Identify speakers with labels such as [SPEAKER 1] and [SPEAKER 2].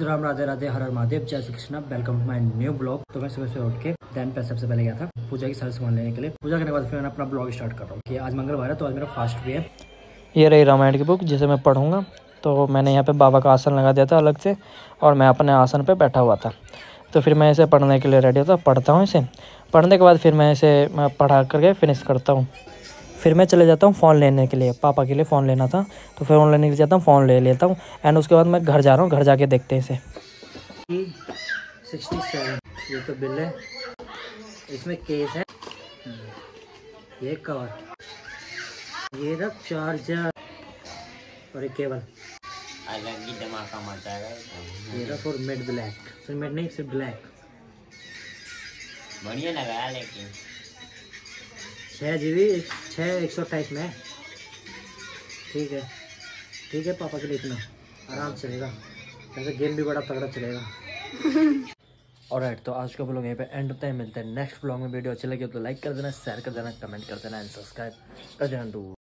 [SPEAKER 1] राम राधे राधे, हर हर महादेव, जय Shri Krishna. Welcome to my new blog. तो मैं सुबह से उठ के दैन पे सबसे पहले गया था पूजा की सारे सामान लेने के लिए। पूजा करने के बाद फिर मैं अपना ब्लॉग स्टार्ट कर रहा हूँ कि आज मंगलवार है तो आज मेरा फास्ट भी है।
[SPEAKER 2] ये रही रामायण की बुक जिसे मैं पढ़ूंगा। तो मैंने यहाँ पे बाबा का आसन लगा दिया था अलग से और मैं अपने आसन पे बैठा हुआ था। तो फिर मैं इसे पढ़ने के लिए रेडी होता, पढ़ता हूँ इसे। पढ़ने के बाद फिर मैं इसे पढ़ा करके फिनिश करता हूँ। फिर मैं चले जाता हूँ फ़ोन लेने के लिए, पापा के लिए फ़ोन लेना था तो फिर फ़ोन लेने के लिए जाता हूँ, फ़ोन ले लेता हूँ। एंड उसके बाद मैं घर जा रहा हूँ, घर जाके देखते हैं इसे।
[SPEAKER 1] 67 ये तो बिल है, इसमें केस है, ये कवर, ये रहा चार्जर और एक केबल।
[SPEAKER 3] अलग ही धमाका मचाएगा।
[SPEAKER 1] ये रहा फॉर मेड ब्लैक, सिर्फ मेड नहीं सिर्फ ब्लैक।
[SPEAKER 3] बढ़िया लगा लेकिन
[SPEAKER 1] 6 GB 128 में। ठीक है ठीक है, पापा के लिए इतना आराम से चलेगा। वैसे गेम भी बड़ा तगड़ा चलेगा। ऑलराइट, तो आज का ब्लॉग यहीं पे एंड होता है। मिलते हैं नेक्स्ट ब्लॉग में। वीडियो अच्छी लगी तो लाइक कर देना, शेयर कर देना, कमेंट कर देना एंड सब्सक्राइब कर देना।